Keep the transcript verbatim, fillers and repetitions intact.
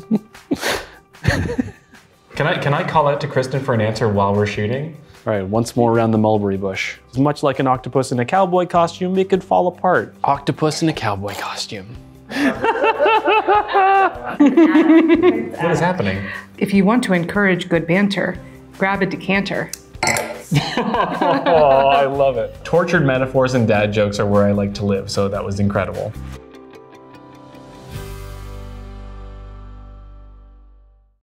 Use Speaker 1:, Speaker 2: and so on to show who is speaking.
Speaker 1: Can I, can I call out to Kristen for an answer while we're shooting?
Speaker 2: All right, once more around the mulberry bush. As much like an octopus in a cowboy costume, it could fall apart.
Speaker 3: Octopus in a cowboy costume.
Speaker 1: What is happening?
Speaker 4: If you want to encourage good banter, grab a decanter.
Speaker 1: Oh, I love it. Tortured metaphors and dad jokes are where I like to live, so that was incredible.